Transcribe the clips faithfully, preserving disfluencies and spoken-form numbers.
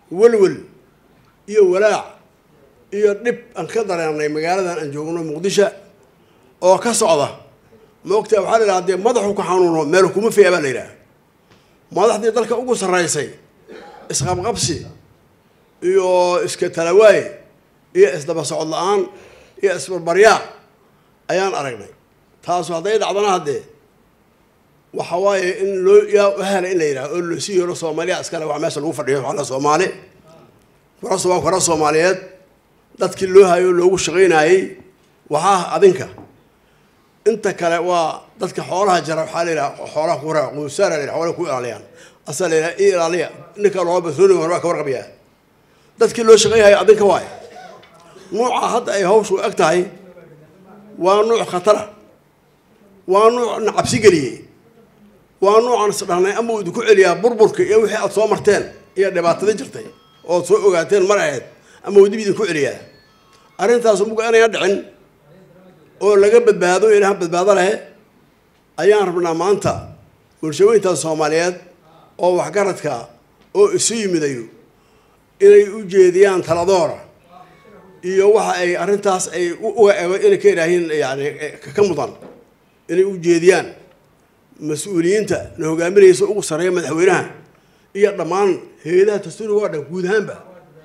walwal iyo walaac iyo dhib aan ka dareennay magaaladan aan joogno Muqdisho oo ka socda moogtaa waxa la yiraahdaa madaxu ka xanuuno meel kuma fiiba la yiraahdaa madaxdii dalka ugu sareysay isqabqabsi iyo iska talawaay iyo isdaba socod la'aan iyo isbarbaryaa ayaan aragnay taas haday dhacdana hadee waxa waaye in loo yaa wahala in la yiraahdo oo loo siiyay Soomaaliya askana wax meesha lagu fadhiyo waxa Soomaali waraas waa waraas Soomaaliyeed dadkii loo hayo loogu shaqeynayay waxa adinka inta kale waa dadka xoolaha jara waxa la yiraahdo xoolaha ku raaq oo saara la xoolaha ku ilaaliyaan asal ilaaliya ninka loo basoonin waa ka warqabiya dadkii loo shaqeeyay adinka waay nooca hadda ay hawshu ag tahay waa nooc khatar waa nooc nacabsi galiyay waa noocan sadhanay ama uu ku celiyaa burburka iyo wixii aad soo marteen iyo dhibaatada jirtay oo soo ogaateen mar ahayd ama uu dib idin ku celiyaa arintaas ugu aanay dhicin oo laga badbaado ilaahay badbaado leh ayaan rabnaa maanta bulshooyinka Soomaaliyeed oo wax garadka oo isu yimidayo inay u jeediyaan taladoora iyo waxa ay arintaas ay uga eego inay ka ilaahin yaani ka mudan inay u jeediyaan mas'uuliyiinta la hogaaminayso ugu sareeya madaxweynaha iyo dhamaan hay'adaha dastuuriga oo dhan guud ahaanba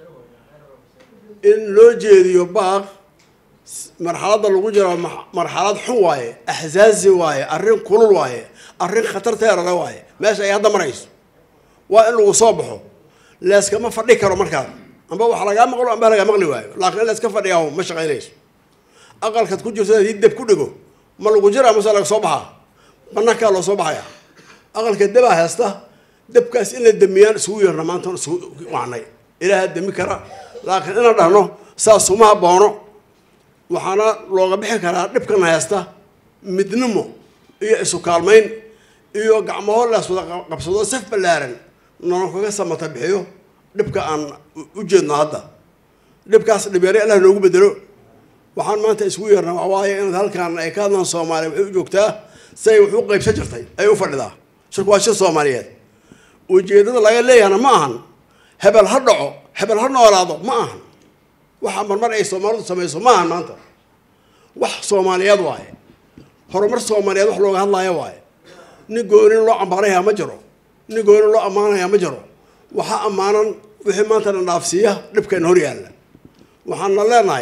in loo jeediyo baaq marxaladda lagu jiro marxalad xun waaye ahzaasi waaye arrin kulul waaye arrin khatar teerada waaye meesha ay hadda marayso waa in lagu soo baxo leeskama fadhi karo markaa amba wax laga maqlo amba laga maqli waayo laakiin leeska fadhiyo ma shaqeynayso aqalkad ku jirto dib ku dhigo ma lagu jira ma laga soo baxa banaka loo soo baxaya aqalka daba haysta dabkaas in la damiyaan isugu yeerna maanta isugu wacnay ilaaha dami kara laakiin ina dhahno saas uma boono waxaana looga bixi karaa dhibkan haysta midnimo iyo isu kaalmayn iyo gacmo la soo qabsado saf balaaran noon kaga samata bixiyo dhibka aan u jeedno hadda dhibkaas dhibeeray Allah noogu bedelo waxaan maanta isugu yeerna wax waaye in halkaan ay ka hadlaan Soomaaliya waxay u joogtaa say wuxuu qaybsan jirtay ay u fadhidaa shirku waa shir Soomaaliyeed ujeedada laga leeyahay ma ahan hebel ha dhaco hebel ha noolaado ma ahan waxa marmar ay Soomaalidu sameeyso ma ahan maanta wax Soomaaliyeed waaye horumar Soomaaliyeed wax looga hadlayo waaye nin goonin loo ambaarayaa ma jiro nin goonin loo amaanayaa ma jiro waxa amaanan wixii maanta la dhaafsiya dhibkan hor yaala waxaan leenahay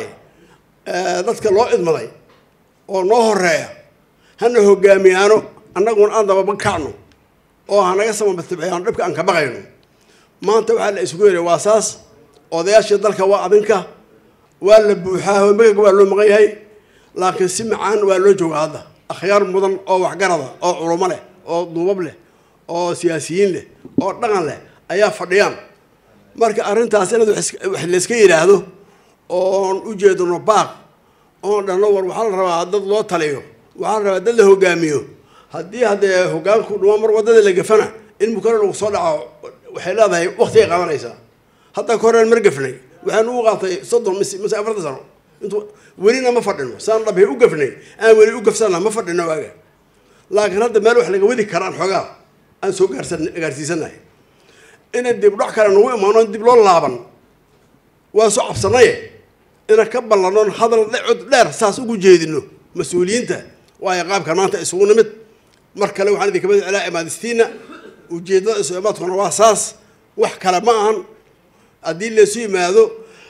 dadka loo idmaday oo noo horeeya hana hogaamiyaano annaguna aan daba bakacno oo hanaga samabtabciyaan dhibka aan ka baqayno maanta waxa la isugu yeeray waa saas odayaasha dalka waa adinka waa la buuxaa magaga waa loo maqan yahay laakiin si macaan waa loo joogaa hadda akhyaar mudan oo wax garada oo culimo leh oo duubab leh oo siyaasiyiin leh oo dhaqan leh ayaa fadhiyaan marka arintaas inadu wax la iska yiraahdo oo u jeedno baaq oo dhano war waxa la rabaa dad loo taliyo waxa la rabaa dad la hogaamiyo haddii hadee hogaanku dhuma mar wadada la gafana in mukaro lagu soo dhaco waxay leedahay waqti ay qaadanaysaa hadda koreen mar gafnay waxaan u qaatay soddon mis afartan sano intuu welina ma fadhino saan dhabay u gafnay aan weli u gafsana ma fadhino waaga laakiin hadda meel wax laga wadi karaan xogaa aan soo gaarsan gaarsiisanahay in dib dhac kale nagu imaano dib loo laaban waa soo cabsanay ina ka ballano hadal cod dheer saas ugu jeedino mas'uuliyiinta waa qaabka maanta isugu nimid mar kale waxaan idin kamid ilaa imaadistiina ujeedada isu imaadkuna waa saas wax kale ma ahan haddii la isu yimaado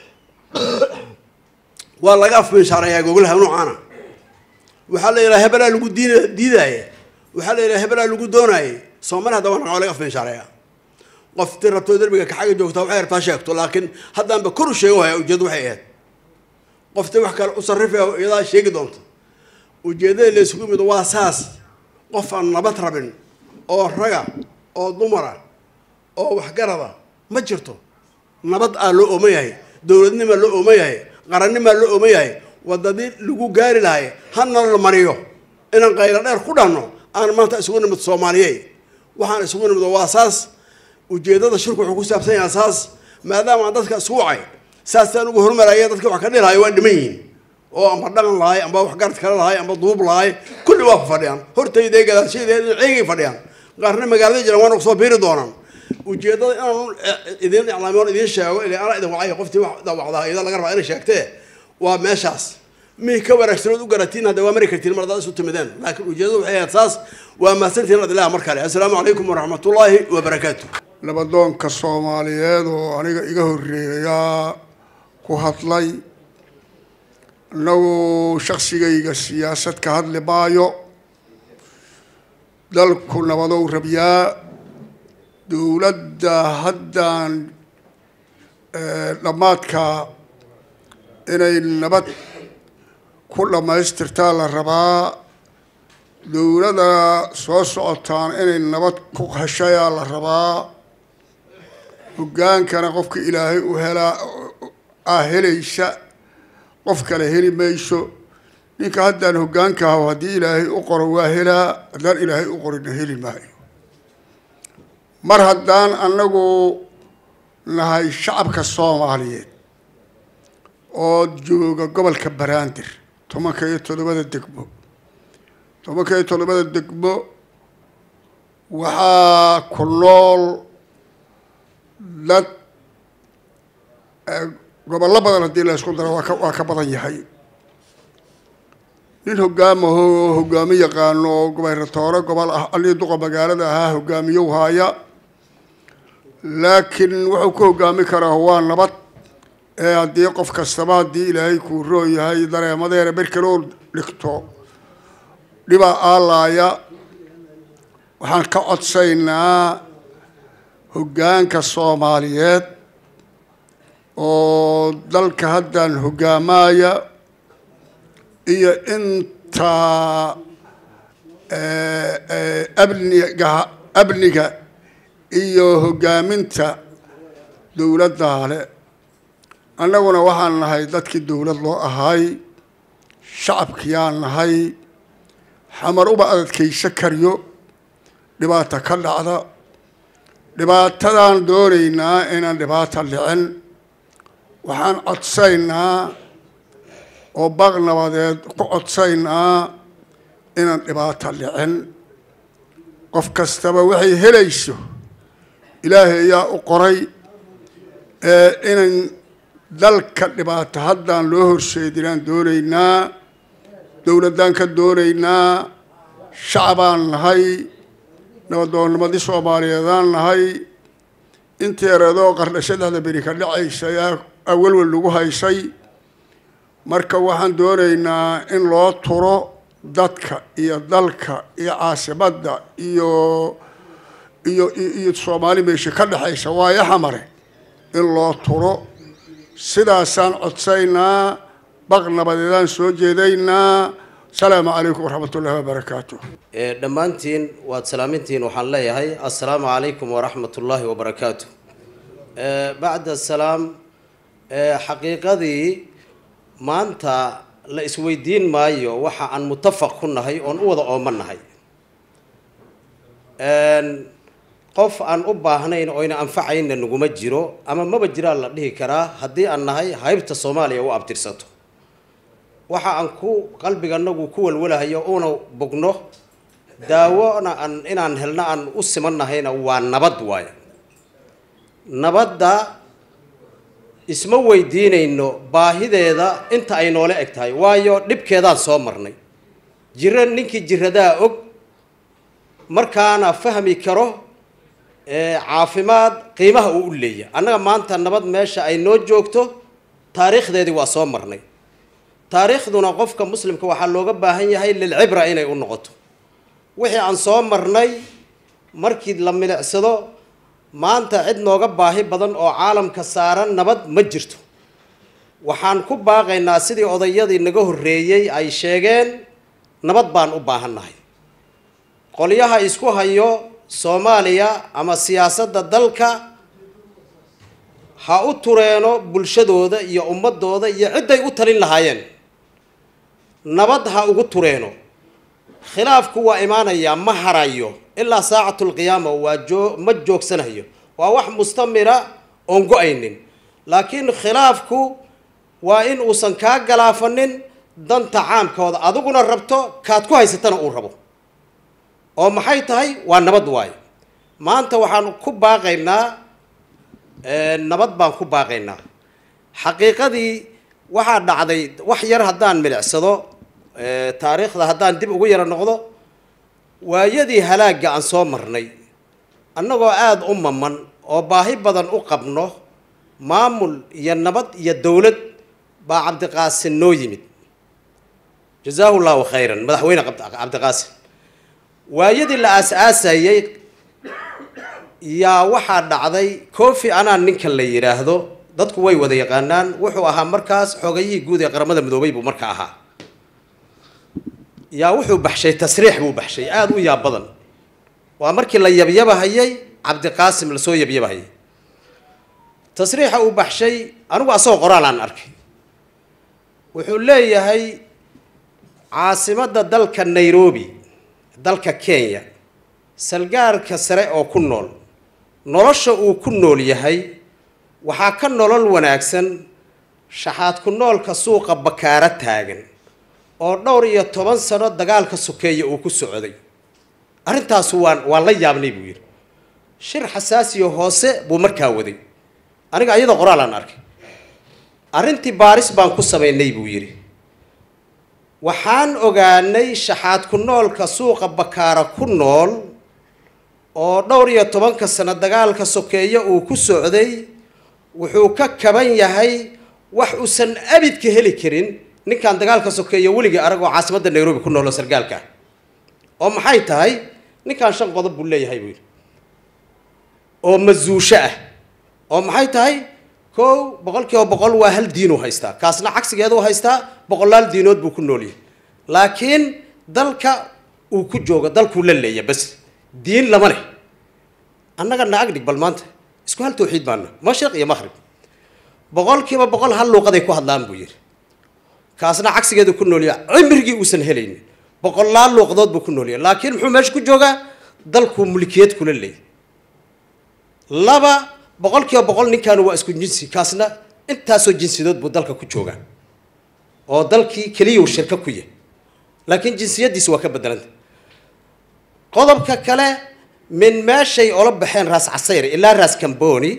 waa laga afmeeshaarayaa gogolaha noocaana waxaa la yidhaha hebelaa lagu diidaya waxaa la yidhaha hebelaa lagu doonayay Soomaaliya hadda waa laga afmeeshaarayaa qofti rabto darbiga ka xaga joogta waxay rabtaa sheegto laakiin haddaanba kor u sheego haya ujeedo waxay ahayd qofti wax kale u sarrifay iyadaa sheegi doonto ujeedada la isugu yimid waa saas qof aan nabad rabin oo raga oo dumara oo wax garada ma jirto nabad aan loo oomayahay dawladnimo loo oomayahay qarannimo loo oomayahay wadadii lagu gaari lahay hanna la mariyo inaan qaylo dheer ku dhahno aan maanta isugu nimid Soomaaliyeed waxaan isugu nimid waa saas ujeedada shirku wuxuu ku saabsan yahay saas maadaama dadka isku wacay saasaan ugu hormaraya dadka wax ka dhilaayo waa dhiman yihiin oo amba dhaqan lahay amba wax garad kale lahay amba duub lahay kulli waa fadhiyaan hortayda gadaasheeda ciigay fadhiyaan qaarna magaalada jiraan waan soo biiri doonaan ujeedada inaan idin iclaamiyoon idin sheego ilaa ana idin wacay qoftii wax dawacdaa iyada laga rabaa inay sheegtee waa meeshaas mii ka wanaagsan u garatiin hada waa mari kartiin marada isu timideen laakiin ujeedadu waxay asaas waa maasantiin radilaa markale assalaamu calaykum waraxmatullaahi wabarakaatuh nabadoonka Soomaaliyeed oo aniga iga horeeya ku hadlay annagu shakhsigayga siyaasad ka hadli maayo dalku nabadow rabiyaa dowladda haddaan dhammaadka inay nabad ku dhammaystirtaa la rabaa dowladda soo socotaan inay nabad ku heshayaa la rabaa hoggaankana qofka ilaahay u helaa ah helaysa qof kale heli mayso ninka haddaan hoggaanka aho haddii ilaahay u qoro waa helaa haddaan ilaahay u qorina heli maayo mar haddaan annagu nahay shacabka Soomaaliyeed oo jooga gobolka Banaadir tobanka iyo toddobada degmo tobanka iyo toddobada degmo waxaa ku nool dad gobollo badan haddii la isku daro waa ka badan yahay nin hoggaamaho hoggaami yaqaano oo gobayratooore gobol ah alii duqa magaalada ahaa hoggaamiyow haaya laakiin wuxuu ku hoggaami karaa waa nabad ee haddii qof kastaba haddii ilaahay kuu roon yahay dareemadeena berkeloo dhigto dhibaa aalaaya waxaan ka codsaynaa hoggaanka Soomaaliyeed oo dalka haddaan hoggaamaya iyo inta abniga abniga iyo hoggaaminta dowladda le annaguna waxaan nahay dadkii dowlad loo ahay shacabkiyaan nahay xamar uba adadkaysa kariyo dhibaata ka dhacda dhibaatadaan doonaynaa inaan dhibaata dhicin waxaan codsaynaa oo baaq nabadeed ku codsaynaa inaan dhibaata dhicin qof kastaba waxay helayso ilaahay ayaa u qoray ee inan dalka dhibaata haddaan loo horseedinaan doonaynaa dowladdaan ka doonaynaa shacabaan nahay nabadoonnimadii Soomaaliyeedaan nahay intii ereedoo qarna saddexda beri ka dhacaysa ayaa awalwal lagu haysay marka waxaan doonaynaa in loo turo dadka iyo dalka iyo caasimadda iyo iyo iyo Soomaali meesha ka dhaxaysa waayo xamare in loo turo sidaasaan codsaynaa baq nabadeedaan soo jeedaynaa السلام عليكم ورحمة الله وبركاته. دمانتين وسلامتين وحلا يهاي السلام عليكم ورحمة الله وبركاته. بعد السلام حقيقة ذي ما أنت لا إسويدين مايو وح عن متفق كنا هاي أن أوضع أمنا هاي. قف عن أبا هنين أين أنفعين النجوم الجرو أما ما بجرا الله ده كرا هدي أن هاي هايبت الصومالية وأبترسته. waxa aan ku qalbiga nagu ku walwalahayo oo bogno daawona aan inaan helna aan u simanahayna waa nabad waay nabadda isma weydiinayno baahideeda inta ay noole egtahay waayo dhibkeedaan soo marnay jiran ninkii jiradaa og markaana fahmi karo ee caafimaad qiimaha uu leeyahay annaga maanta nabad meesha ay noo joogto taariikhdeedii waa soo marnay taariikhduna qofka muslimka waxa looga baahan yahay lil cibra inay u noqoto wixii aan soo marnay markii la milicsado maanta cid nooga baahi badan oo caalamka saaran nabad ma jirto waxaan ku baaqaynaa sidii odayadii naga horeeyay ay sheegeen nabad baan u baahannahay qoliyaha isku hayo Soomaaliya ama siyaasadda dalka ha u tureeno bulshadooda iyo ummadooda iyo ciday u talin lahaayeen nabad ha ugu tureeno khilaafku waa imaanaya ma harayo ilaa saacatul qiyaama waa joo ma joogsanayo waa wax mustamira oo go'aynin laakiin khilaafku waa in uusan ka galaafanin danta caamkooda adiguna rabto kaad ku haysatana uu rabo oo maxay tahay waa nabad waay maanta waxaan ku baaqaynaa nabad baan ku baaqaynaa xaqiiqadii waxaa dhacday wax yar haddaan milicsado taariikhda haddaan dib ugu yara noqdo waayadii halaagga aan soo marnay annagoo aada u maman oo baahi badan u qabno maamul iyo nabad iyo dowlad baa cabdiqaasin noo yimid jazaahu llahu khayran madaxweyne cabdiqaasin waayadii la aas-aasayay yaa waxaa dhacday kofi anaan ninka la yidhaahdo dadku way wada yaqaanaan wuxuu ahaa markaas xoogayihii guud ee qaramada midoobay buu marka ahaa yaa wuxuu baxshay tasriix buu baxshay aada u yaab badan waa markii la yabyabahayay cabdiqaasim lasoo yabyabahayay tasriixa uu baxshay anigu asagoo qoraal aan arkay wuxuu leeyahay caasimadda dalka nairobi dalka kenya salgaarka sare oo ku nool nolosha uu ku nool yahay waxaa ka nolol wanaagsan shaxaad ku noolka suuqa bakaara taagan oo dhowr iyo toban sano dagaalka sokeeya uu ku socday arrintaas waan waan la yaabnay buu yidhi shir xasaasiyo hoose buu markaa waday aniga iyadoo qoraal aan arkay arrintii baaris baan ku samaynay buu yidhi waxaan ogaanay shaxaad ku noolka suuqa bakaara ku nool oo dhowr iyo tobanka sano dagaalka sokeeya uu ku socday wuxuu ka kaban yahay wax uusan abidka heli karin ninkan dagaalka sokeeya weligii arag oo caasimadda nairobi ku nool oo sargaalka oo maxay tahay ninkan shan qodob buu leeyahay buu yidhi oo masuusho ah oo maxay tahay kow boqolkiiba boqol waa hal diinuu haystaa kaasna cagsigeedu haystaa boqolaal diinood buu ku nool yahay laakiin dalka uu ku joogo dalkuu la leeya bas diin lama leh annaga na agdhig bal maanta isku hal tawxiid baana mashriq iyo maghrib boqolkiiba boqol hal luuqaday ku hadlaan buu yidhi kaasna cagsigeedu ku nool yahay cimrigii uusan helaynin boqolaal luuqadood buu ku nool yahay laakiin muxuu meesha ku joogaa dalkuu mulkiyeed kula leeyahay laba boqolkiiba boqol ninkaanu waa isku jinsi kaasna intaasoo jinsiyadood buu dalka ku joogaa oo dalkii keliya uu shirka ku yahay laakiin jinsiyadiisa waa ka bedelanta qodobka kale min meeshay ola baxeen raas casayr ilaa raas kamboni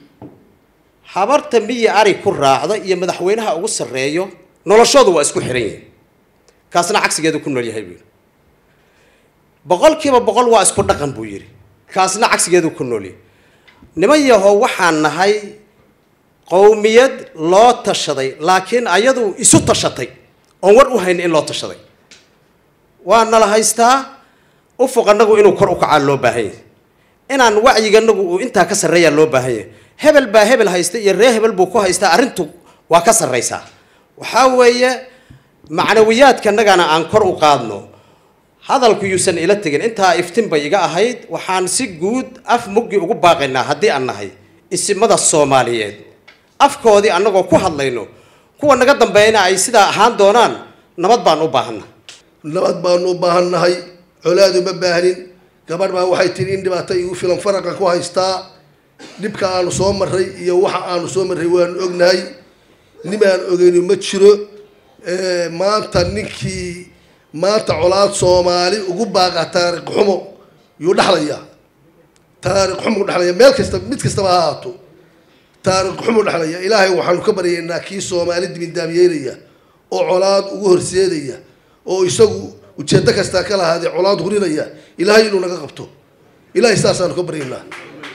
habarta miyi ari ku raacda iyo madaxweynaha ugu sarreeyo noloshoodu waa isku xiran yihiin kaasna cagsigeedu ku nool yahay buu yidhi boqolkiiba boqol waa isku dhaqan buu yidhi kaasna cagsigeedu ku nool yahay niman yahow waxaan nahay qowmiyad loo tashaday laakiin ayadu isu tashatay oon war u hayn in loo tashaday waa nala haystaa ufuq annagu inuu kor u kacaa loo baahan yahay inaan wacyiganagu uu intaa ka sarreeyaa loo baahan yahay hebel baa hebel haysta iyo ree hebel buu ku haystaa arrintu waa ka sarraysaa waxaa weeye macnawiyaadkanagana aan kor u qaadno hadalku yuusan ila tegin intaa iftin bay iga ahayd waxaan si guud af muggi ugu baaqaynaa haddii aan nahay isimada soomaaliyeed afkoodii annagoo ku hadlayno kuwa naga dambeeyna ay sidaa ahaan doonaan nabad baan u baahanna nabad baanu u baahannahay colaad uma baahnin gabadh baa waxay tiri in dhibaato igu filan faraqa ku haystaa dhibka aanu soo marray iyo waxa aanu soo marray waanu ognahay nimaan ogeyni ma jiro maanta ninkii maanta colaad soomaali ugu baaqa taariikh xumo yuu dhexlayaa taariikh xumo u dhexlaya meel kasta mid kastaba ha ahaato taariikh xumo u dhexlaya ilaahay waxaanu ka baryaynaa kii soomaali dibindaamyeynaya oo colaad ugu horseedaya oo isagu ujeeddo kastaa ka lahaadee colaad hurinaya ilaahay inuu naga qabto ilaahay saasaanu ka baryaynaa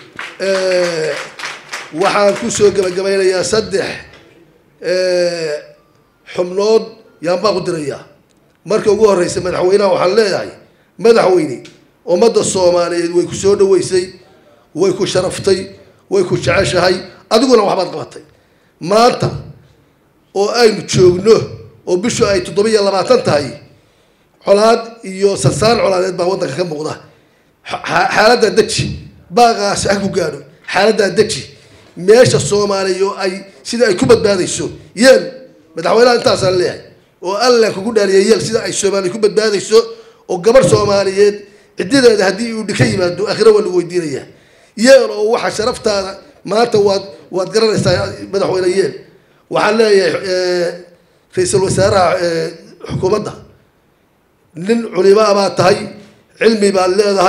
waxaan kusoo gabagabaynayaa saddex xubnood yaan baa ku dirayaa marka ugu horreysa madaxweynaha waxaan leeyahay madaxweyne ummadda soomaaliyeed way ku soo dhaweysay way ku sharaftay way ku jeceshahay adiguna waxbaad qabatay maanta oo aynu joogno oo bishu ay toddoba iyo labaatan tahay colaad iyo sarsaan colaadeed baa waddanka ka muuqda xaaladdaa deji baaqaasi ha ku gaadho xaaladdaa deji meesha soomaaliya ay sida ay ku badbaadayso yeel madaxweynaha intaasaan leeyahay oo alla kugu dhaaliya yeel sida ay soomaaliya ku badbaadayso oo gabarh soomaaliyeed ciddadeeda haddii uu dhika yimaado akhira waa lagu weydiinayaa yeel oo waxa sharaftaada maanta waad waad garanaysaa madaxweyne yeel waxaan leeyahay ra-iisul wasaaraha xukuumadda nin culimaa baad tahay cilmi baad leedahay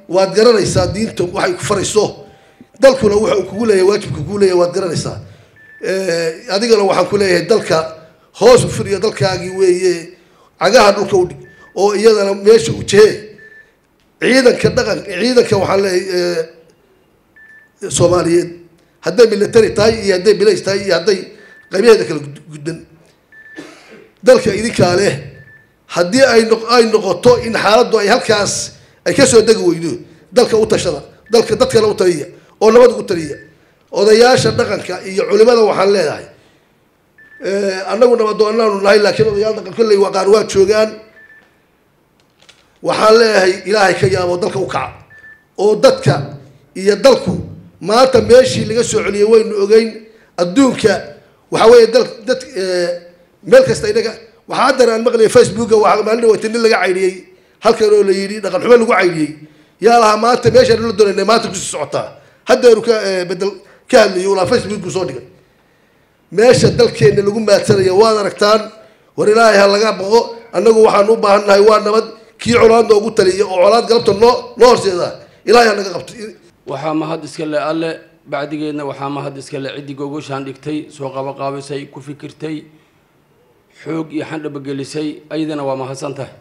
waad garanaysaa diinta waxay ku farayso dalkuna wuxuu kugu leeyahay waajibka kugu leeyahay waad garanaysaa adigana waxaan ku leeyahay dalka hoos u firiyo dalkaagii weeye cagaha dhulka u dhig oo iyadana meesha u jehee ciidanka dhaqan ciidanka waxaan leeyahay Soomaaliyeed hadday military tahay iyo hadday bilays tahay iyo hadday qaybaheeda kala gudban dalka idinkaa leh haddii ay ay noqoto in xaaladdu ay halkaas ay ka soo degi weydo dalka u tashada dalka dadkana u taliya oo nabad ugu taliya odayaasha dhaqanka iyo culimada waxaan leedahay annagu nabadoonaanu nahay laakiin odayaal dhaqan kolley waa qaar waa joogaan waxaan leeyahay ilaahay ka yaabo dalka u kaca oo dadka iyo dalku maanta meeshii laga soo celiyay waynu ogeyn adduunka waxa weeye dal dad meel kasta inaga waxa hadda aan maqlay Facebook waxa maalin waqti nin laga cayriyay halkan oo la yiri dhaqan xumo lagu cayriyay yaa laha maanta meesha la doonay maanta ku socotaa hadda uu ka bedel ka hadlayo la Facebook soo dhigay meesha dalkeena lagu maadsanayo waad aragtaan war ilaahay ha laga baqo annagu waxaan u baahanahay waa nabad kii colaad ugu taliyo oo colaad galabta noo noo horseeda ilaahay ha naga qabto waxaa mahad iska le alle bacdigeedna waxaa mahad iska le ciddi gogoshaan dhigtay soo qaba qaabisay ku fikirtay xoog iyo xandhaba gelisay ayadana waa mahadsan tahay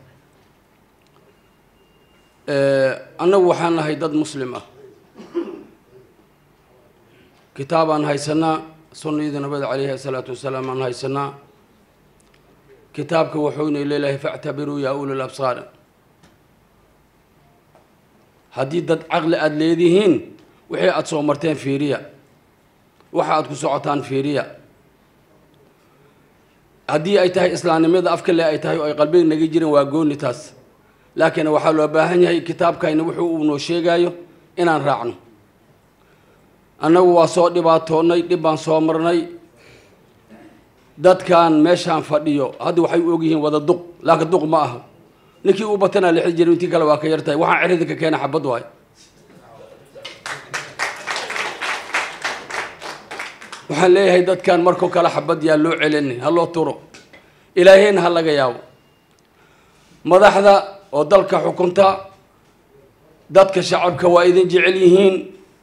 annagu waxaan nahay dad muslim ah kitaabaan haysanaa sunnadii nabada calayhi salaatu wasalaam aan haysanaa kitaabka wuxuuna leeyahay factabiruu yaa ulul absaar haddii dad caqli aada leedihiin wixii aada soo marteen fiiriya waxa aada ku socotaan fiiriya haddii ay tahay islaamnimada afka le ay tahay oo ay qalbiga naga jirin waa gooni taas laakiin waxaa loo baahan yahay kitaabkayna wuxuu uu noo sheegayo inaan raacno annagu waa soo dhibaatoonnay dhib baan soo marnay dadkan meeshaan fadhiyo hadda waxay u ogyihiin wada duq laakiin duq ma aha ninkii uu batana lixi jiray intii kale waa ka yartahay waxaan cirida ka keena xabad waay waxaan leeyahay dadkan markoo kale xabad yaa loo celini ha loo turo ilaahayna ha laga yaabo madaxda oo dalka xukunta dadka shacabka waa idin jecel yihiin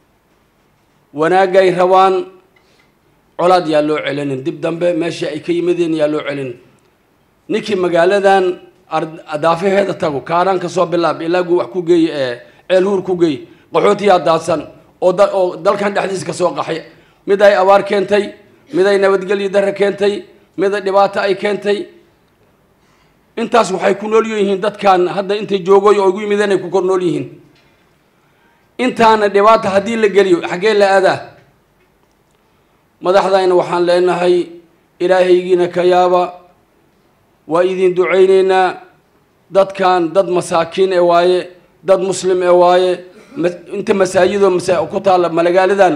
wanaagay rabaan colaad yaa loo celinin dib dambe meeshii ay ka yimideen yaa loo celin ninkii magaaladan adaafaheeda tago kaaraan ka soo bilaab ilaa gu wax ku geey ee ceel huur ku geey qaxootiyaa daadsan oo oo dalkan dhexdiisa ka soo qaxay mid ay abaar keentay mid ay nabadgelyo darro keentay mid ay dhibaato ay keentay intaas waxay ku nool yihiin dadkan hadda intay joogooy oo ugu yimideen ay ku kor nool yihiin intaana dhibaato haddii la geliyo xaggee la aadaa madaxdayna waxaan leenahay ilaahaygiina ka yaaba waa idin ducaynaynaa dadkan dad masaakiin ee waaye dad muslim ee waaye inta masaajidoo masa ku taala malagaaladan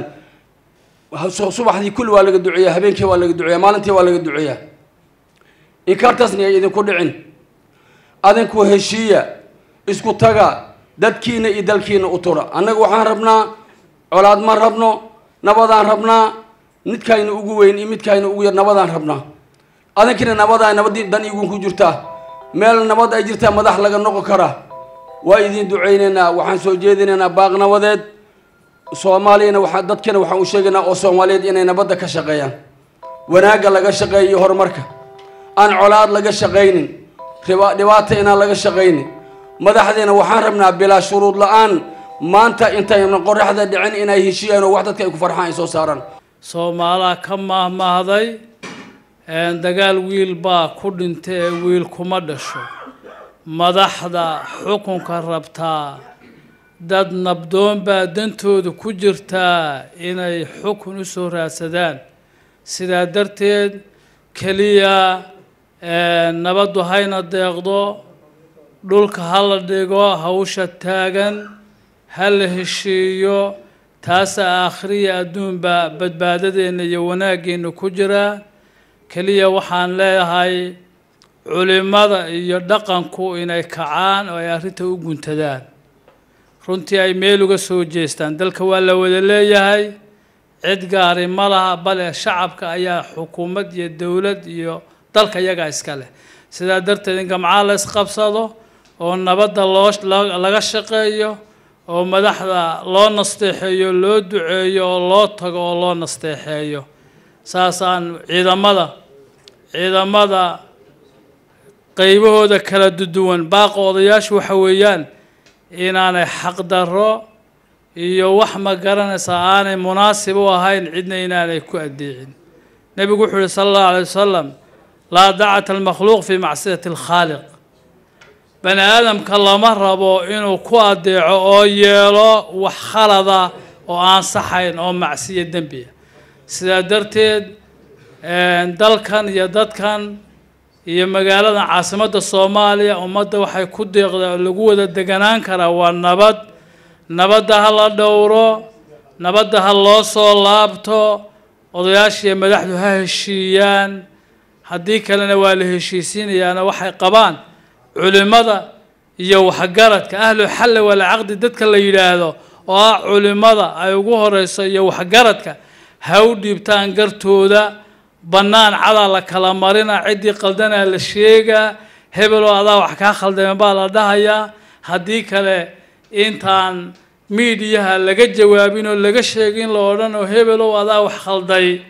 subaxdii kulli waa laga duceeyaa habeenkii waa laga duceeyaa maalintii waa laga duceeyaa inkaartaasna ay idinku dhicin adinku heshiiya isku taga dadkiina iyo dalkiina u tura annaga waxaan rabnaa colaad ma rabno nabadaan rabnaa midkayna ugu weyn iyo midkayna ugu yar nabadaan rabnaa adinkina nabadaa nabadii dan idinku jirtaa meel nabad ay jirtaa madax laga noqon karaa waa idin ducaynaynaa waxaan soo jeedinaynaa baaq nabadeed soomaaliyana waxaa dadkana waxaan u sheegaynaa oo soomaaliyeed inay nabadda ka shaqeeyaan wanaagga laga shaqeeyo horumarka aan colaad laga shaqaynin dhibaato inaan laga shaqaynin madaxdeena waxaan rabnaa bilaa shuruud la-aan maanta intayna qoraxda dhicin inay heshiiyaan oo wax dadka ay ku farxaan ay soo saaraan soomaaliya ka mahmahday dagaal wiil baa ku dhintay ee wiil kuma dhasho madaxda xukunka rabtaa dad nabdoon baa dantooda ku jirtaa inay xukun u soo raadsadaan sidaa darteed keliya nabaddu hayna deeqdo dhulka ha la dhigo hawsha taagan ha la heshiiyo taasaa aakhiriya adduunba badbaadadeenna iyo wanaaggeena ku jira keliya waxaan leeyahay culimada iyo dhaqanku inay kacaan oo ay arrinta u guntadaan runtii ay meel uga soo jeestaan dalka waa la wada leeyahay cid gaari ma laha bale shacabka ayaa xukuumad iyo dowlad iyo dalka iyagaa iska leh sidaa darteed in gamcaa la isqabsado oo nabadda loo laga shaqeeyo oo madaxda loo nasteexeeyo loo duceeyo oo loo tago oo loo nasteexeeyo saasaan ciidamada ciidamada qaybahooda kala duwan baaqa odayaashu waxa weeyaan inaanay xaqdarro iyo wax ma garanaysaa aanay munaasib u ahayn cidna inaanay ku adeecin nebigu wuxuu yihi sala allahu alayh wasalam laa dacata almakhluuq fii macsiyati alkhaaliq bani aadamka lama rabo inuu ku adeeco oo yeelo wax khalada oo aan saxayn oo macsiyo dembiya sidaa darteed dalkan iyo dadkan iyo magaaladan caasimadda soomaaliya ummadda waxay ku deeqdaa lagu wada deganaan karaa waa nabad nabadda ha la dhowro nabadda ha loo soo laabto odayaashiiyo madaxdu ha heshiiyaan haddii kalena waa la heshiisiinayaana waxay qabaan culimada iyo waxgaradka ahlu xalli wal caqdi dadka la yidhaahdo oo ah culimada ay ugu horeyso iyo waxgaradka ha u dhiibtaan gartooda bannaan cadaa la kala marina ciddii qaldanaa la sheegaa hebeloo adaa wax kaa khaldameen baa la dhahayaa haddii kale intaan miidiyaha laga jawaabin oo laga sheegin la odhan oo hebelow adaa wax khalday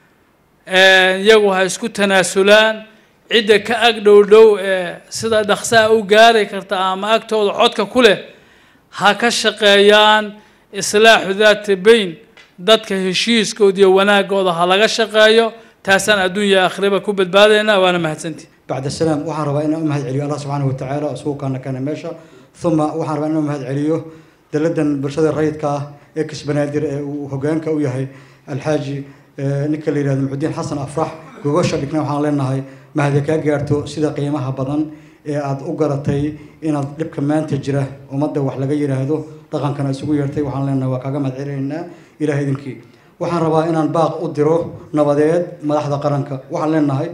iyagu ha isku tanaasulaan cidda ka ag dhow dhow ee sida dhaqsaha u gaari karta ama agtooda codka ku leh ha ka shaqeeyaan islaaxu daati bayn dadka heshiiskooda iyo wanaagooda ha laga shaqeeyo taasaan adduunya aakhiraba ku badbaadaynaa waana mahadsantii bacda salaam waxaan rabaa inaan u mahad celiyo allah subxaanahu watacaala isugu kaana keena meesha uma waxaan rabaa inaan u mahad celiyo daladan bulshada rayidka ah ee kisbanaadir ee uu hogaanka u yahay alxaaji ninka la yihahdo muxudiin xasan afrax gogosha dhigna waxaan leenahay mahadi kaa gaarto sida qiimaha badan ee aad u garatay inaad dhibka maanta jira ummadda wax laga yidhaahdo dhaqankana isugu yeertay waxaan leenahay waa kaaga mahad celinaynaa ilaah idinkii waxaan rabaa inaan baaq u diro nabadeed madaxda qaranka waxaan leenahay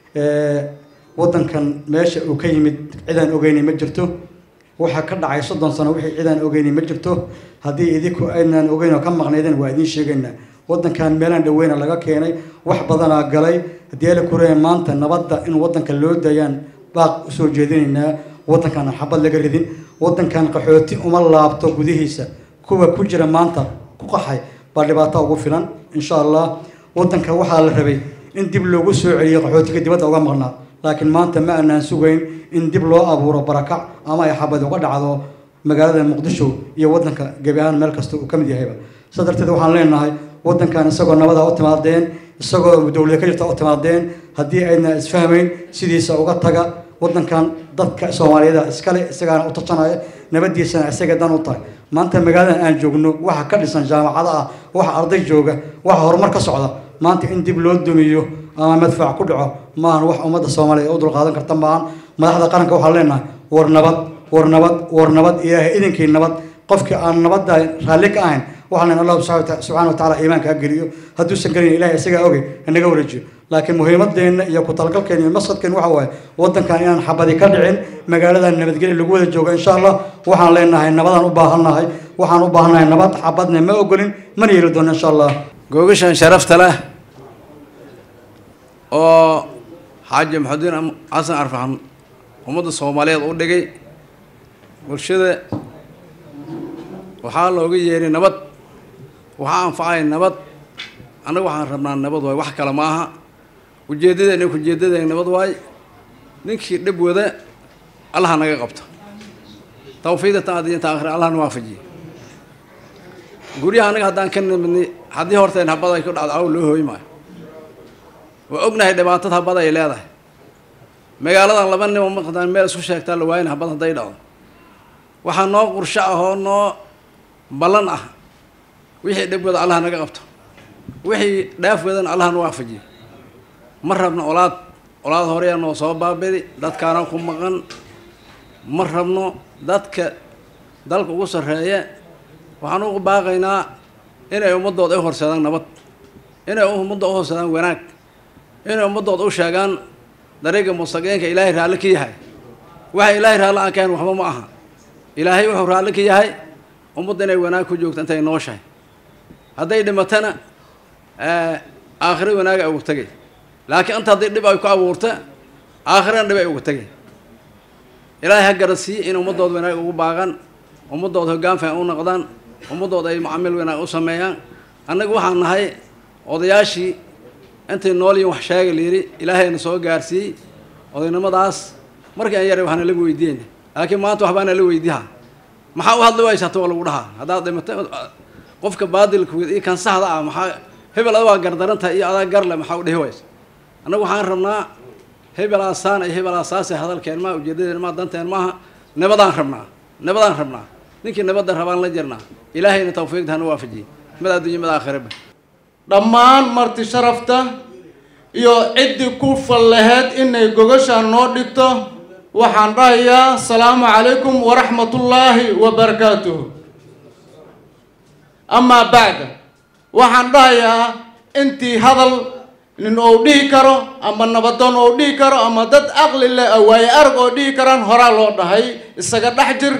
waddankan meesha uu ka yimid cidaan ogeynay ma jirto waxa ka dhacay soddon sano wixii cidaan ogeynay ma jirto haddii idinku aynaan ogeyn oo ka maqnaydeen waa idiin sheegaynaa waddankan meelaan dhaweyna laga keenay wax badanaa galay haddii ala kureeya maanta nabadda in waddanka loo dayaan baaq usoo jeedinaynaa waddankan aan xabad laga ridin waddankan qaxooti uma laabto gudihiisa kuwa ku jira maanta ku qaxay baa dhibaato ugu filan insha allah waddanka waxaa la rabay in dib loogu soo celiyo qaxootiga dibadda uga maqnaa laakiin maanta ma aanaan sugayn in dib loo abuuro barakac ama ay xabad uga dhacdo magaalada muqdisho iyo waddanka gebi ahaan meel kasta uu ka mid yahayba sidaa darteed waxaan leenahay waddankan isagoo nabada u timaadeen isagoo dowlada ka jirta u timaadeen haddii ayna isfahmayn sidiisa uga taga waddankan dadka soomaaliyeed iskale isagaana u tartanaya nabadiisana isaga dan u tahay maanta magaaladan aan joogno waxa ka dhisan jaamacada ah waxa arday jooga waxa horumar ka socda maanta in dib loo dumiyo ama madfac ku dhaco maahan wax ummadda soomaaliyeed u dulqaadan karta maahan madaxda qaranka waxaan leenahay war nabad war nabad war nabad ilaahay idinkii nabad qofkii aan nabadda raalli ka ahayn waxaan leenahay allah subxaana wa tacaala iimaanka ha geliyo hadduusan gelin ilahay isagaa ogey hanaga wareejiyo laakiin muhiimadeenna iyo ku talagalkeena iyo maqsadkeena waxa waaye waddankan inaan xabadi ka dhicin magaaladan nabadgelya lagu wada joogo insha allah waxaan leenahay nabadaan u baahannahay waxaan u baahannahay nabad xabadna ma ogolin mana yeeli doono insha allah googashan sharafta leh oo xaaji maxudiin xasan arfaxan ummadda soomaaliyeed u dhigay bulshada waxaa looga yeeray nabad waxaa anfacay nabad annaga waxaan rabnaa nabad waay wax kale ma aha ujeeddadeenna ujeeddadeen nabad waay ninkii dhib wada allaha naga qabto tawfiiqatan adiyanta aakhira allahna waafajiye guryaha anaga haddaan ka nimidnay haddii horteen habad ay ku dhacdo aw loo hooy maayo waa ognahay dhibaatada habad ay leedahay magaaladan laba nin oo maqdaan meel isku sheegtaa la waayna habad hadday dhacdo waxaa noo qorsho ah oo noo ballan ah wixii dhib wada allah naga qabto wixii dhaaf wadana allahna waafajiye ma rabno olaad olaad horeya noo soo baabidi dadkaana ku maqan ma rabno dadka dalka ugu sarreeya waxaan ugu baaqaynaa inay ummadooda u horseedaan nabad inay ummadda u horseedaan wanaag inay ummadooda u sheegaan dariiqa mustaqiinka ilaahay raalli ka yahay waxa ilaahay raalli aan kahayn waxba ma aha ilaahay wuxuu raalli ka yahay ummadda inay wanaag ku joogto intay nooshahay hadday dhimatana aakhiro wanaaga ugu tagay laakiin inta haddii dhib ay ku abuurta aakhirana dhib ay ugu tagay ilaahay ha garansiiye in ummadooda wanaag ugu baaqan ummadooda hoggaan fiican u noqdaan ummadooda ay mucaamil wanaag u sameeyaan annagu waxaan nahay odayaashii intay nool yihiin wax sheega la yidhi ilaahayna soo gaarsiiyey odaynimadaas markii aan yaray waxaana lagu weydiinay laakiin maanta waxbaana la weydiihaa maxaa u hadli waysaa too lagu dhahaa haddaad dhimatay qofka baadilka iyo kan saxda ah maxaa hebel adaa gardarantahay iyo adaa garle maxaa u dhihi waysa annagu waxaan rabnaa hebel aasaan iyo hebel aasaasay hadalkeen maa ujeedadeen maa danteen maaha nabadaan rabnaa nabadaan rabnaa ninkii nabadda rabaan la jirnaa ilaahayna tawfiiqda hana waafajiyey mid adduunyo mid aakhiraba dhammaan marti sharafta iyo ciddii ku fal laheyd inay gogashaan noo dhigto waxaan dhahayaa asalaamu calaykum waraxmatullaahi wabarakaatuh amaa bacda waxaan dhahayaa intii hadal nin ou dhihi karo ama nabadoon ou dhihi karo ama dad aqli leh waaye arag oo dhihi karaan horaa loo dhahay isaga dhex jir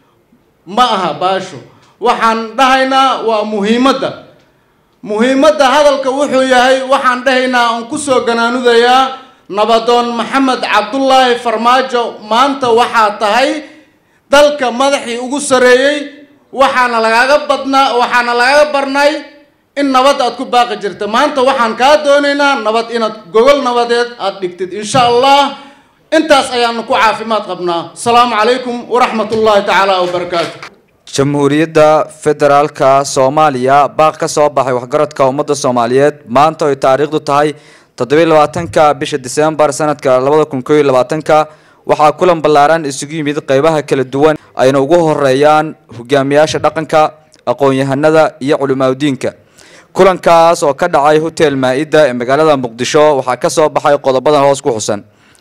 ma aha baasho waxaan dhahaynaa waa muhiimadda muhiimadda hadalka wuxuu yahay waxaan dhahaynaa aan ku soo ganaanudayaa nabadoon maxamed cabdullaahi farmaajo maanta waxaa tahay dalka madaxii ugu sareeyey waxaana lagaaga badnaa waxaana lagaaga barnay in nabad aad ku baaqi jirta maanta waxaan kaa doonaynaa nabad inaad gogol nabadeed aad dhigtid insha allah intaas ayaanu ku caafimaad qabnaa asalaamu calaykum waraxmatullaahi tacaala wabarakaatu jamhuuriyadda federaalka soomaaliya baaq ka soo baxay waxgaradka ummadda soomaaliyeed maanta ay taariikhdu tahay toddobiyo labaatanka bisha diseembar sanadka labada kun koob iyo labaatanka waxaa kulan ballaaran isugu yimid qeybaha kala duwan ayna ugu horeeyaan hogaamiyaasha dhaqanka aqoon-yahanada iyo culimaadiinka kulankaas oo ka dhacay hotel Maa'ida ee magaalada Muqdisho waxaa ka soo baxay qodobadan hoos ku xusan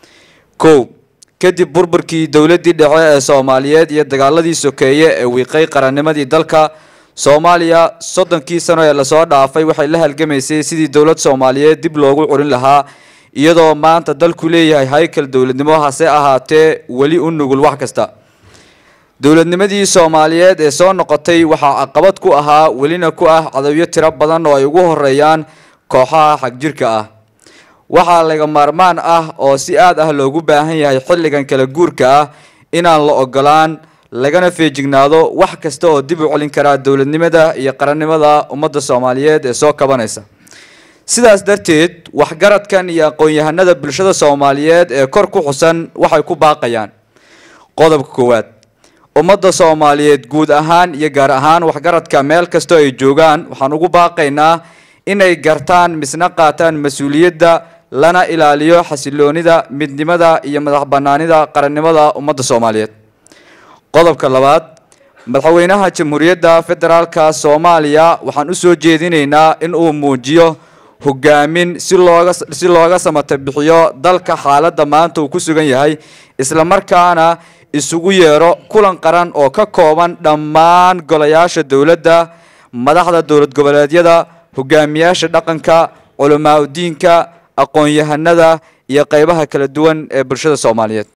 kow kadib burburkii dawladii dhexe ee Soomaaliyeed iyo dagaaladii sokeeye ee wiiqay qarannimadii dalka Soomaaliya soddonkii sano ee la soo dhaafay waxay la halgamaysay sidii dawlad Soomaaliyeed dib loogu curin lahaa iyadoo maanta dalku leeyahay haykal dawladnimo hase ahaatee wali u nugul wax kasta dawladnimadii Soomaaliyeed ee soo noqotay waxa caqabad ku ahaa walina ku ah cadawyo tiro badan oo ay ugu horeeyaan kooxaha xagjirka ah waxa laga maarmaan ah oo si aad ah loogu baahan yahay xilligan kala guurka ah inaan la ogolaan lagana feejignaado wax kasta oo dib u celin kara dawladnimada iyo qarannimada ummadda Soomaaliyeed ee soo kabanaysa sidaas darteed waxgaradkan iyo aqoon-yahanada bulshada Soomaaliyeed ee kor ku xusan waxay ku baaqayaan qodobka koowaad ummadda Soomaaliyeed guud ahaan iyo gaar ahaan waxgaradka meel kasta ay joogaan waxaan ugu baaqaynaa inay gartaan misna qaataan mas'uuliyadda lana ilaaliyo xasiloonida midnimada iyo madax banaanida qarannimada ummadda Soomaaliyeed qodobka labaad madaxweynaha jamhuuriyadda federaalka Soomaaliya waxaan u soo jeedinaynaa in uu muujiyo hogaamin si looga si looga samata bixiyo dalka xaaladda maanta uu ku sugan yahay isla markaana isugu yeero kulan qaran oo ka kooban dhammaan golayaasha dawladda madaxda dawlad goboleedyada hogaamiyaasha dhaqanka culimaadiinka aqoon-yahanada iyo qaybaha kala duwan ee bulshada Soomaaliyeed